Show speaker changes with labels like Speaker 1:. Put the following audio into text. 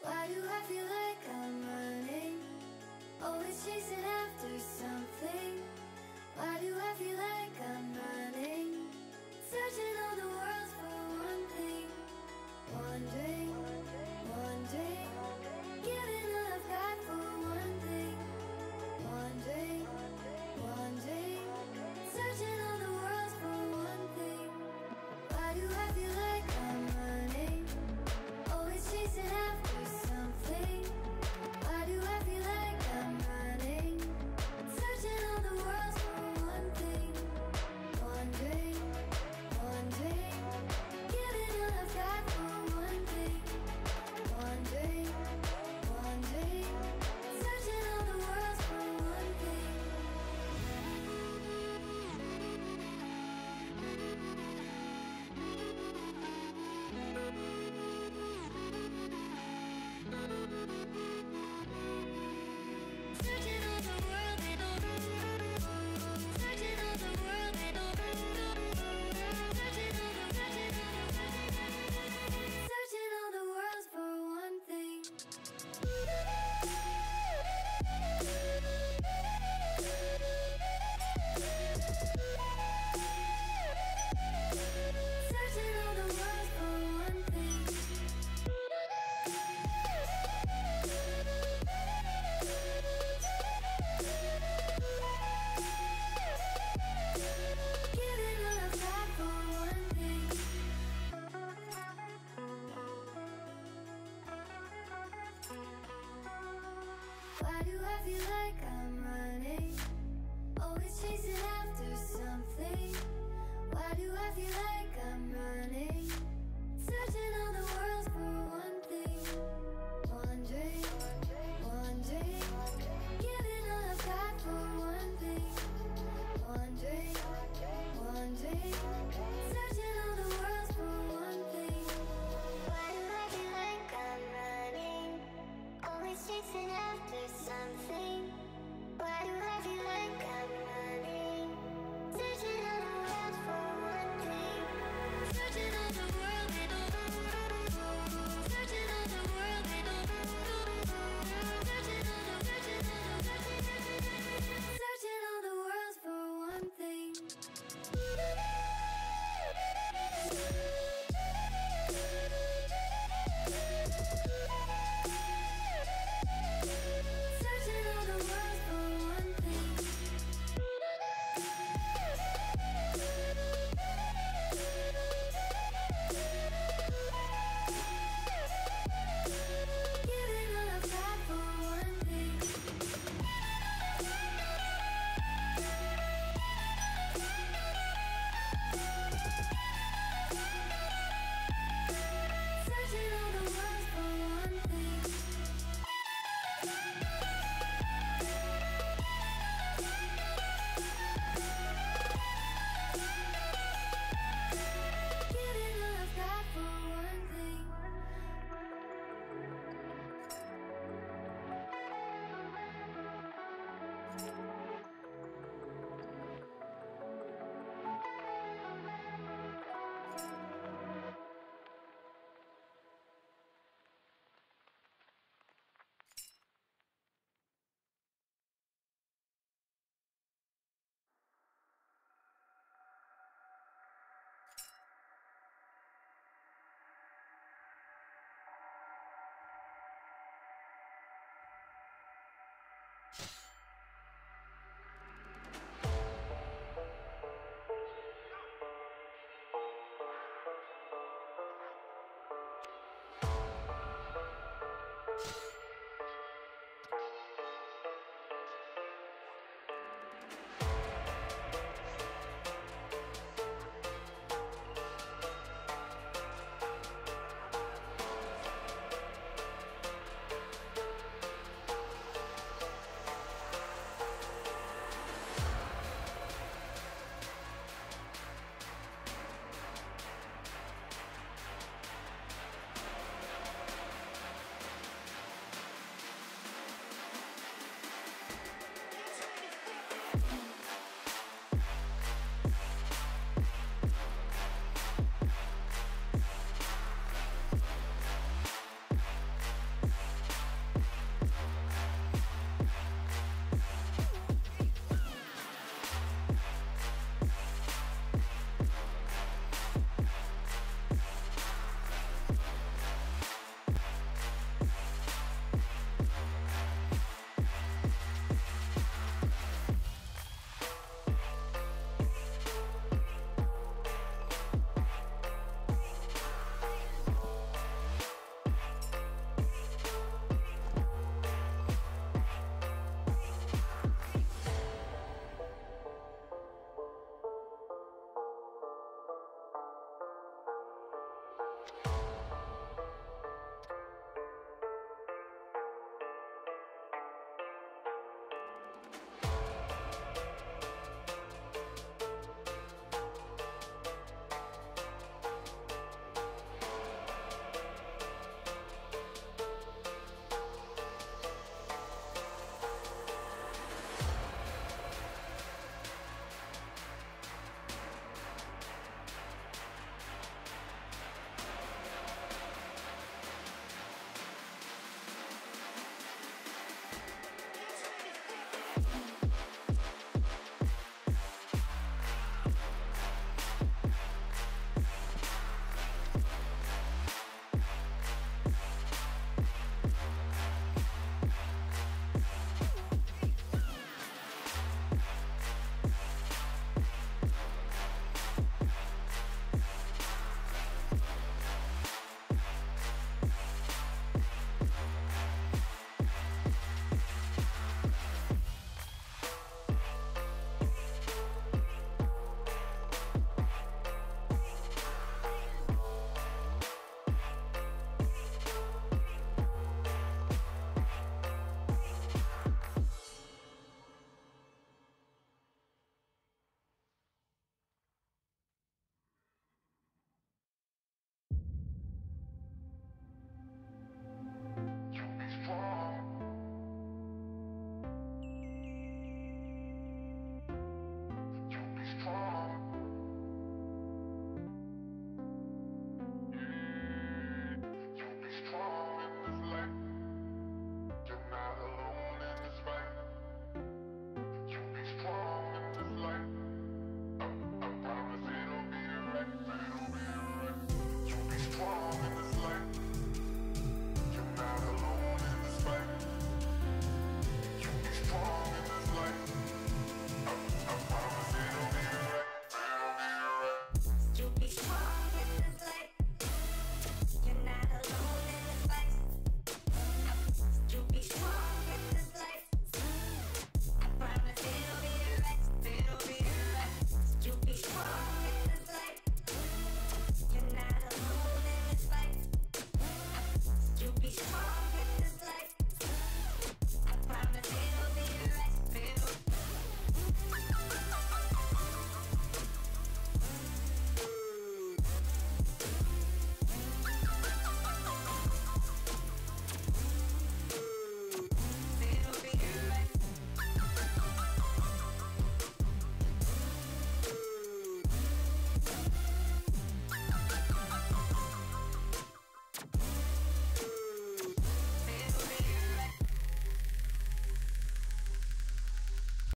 Speaker 1: Why do I feel like I'm running? Always chasing after something. Why do I feel like I'm running? Searching all the world for one thing. Wondering, wondering, giving all I've got for one thing. Wondering, wondering, searching all the world for one thing. Why do I feel like I'm running? Always chasing after something. Why do I feel like I'm running? Searching all the world for one thing. Wondering, wondering, giving all I've got for one thing. Wondering, wondering, searching all the world for one thing. Searching all the world and searching all the world and searching all the world for one thing. Searching all the world for one thing. Giving all I've got for one thing. Why do I feel like I'm running? Always chasing after something. Why do I feel like I'm running? Searching all the world for one thing. Wondering, wondering, giving all I've got for one thing. Wondering, wondering, searching all the world for one thing. Why do I feel like I'm running? Always chasing after something. Why do I feel like I'm running? Searching all the world for one thing. Searching all the world and searching all the world and searching all the world for one thing. Searching all the world for one thing. Giving all I've got for one thing. Searching all the world for one thing. Giving all I've got for one thing.